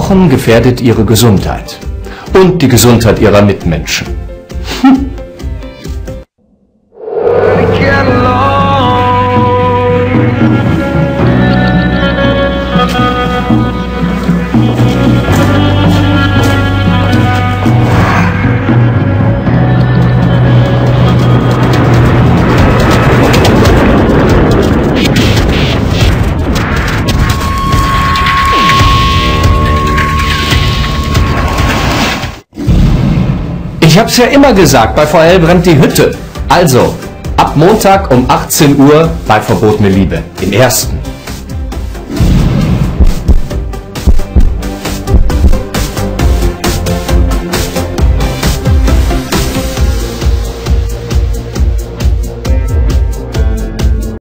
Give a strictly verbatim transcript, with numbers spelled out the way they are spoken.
Rauchen gefährdet ihre Gesundheit und die Gesundheit ihrer Mitmenschen. Hm. Ich hab's ja immer gesagt, bei V L brennt die Hütte. Also, ab Montag um achtzehn Uhr bei Verbotene Liebe, im Ersten.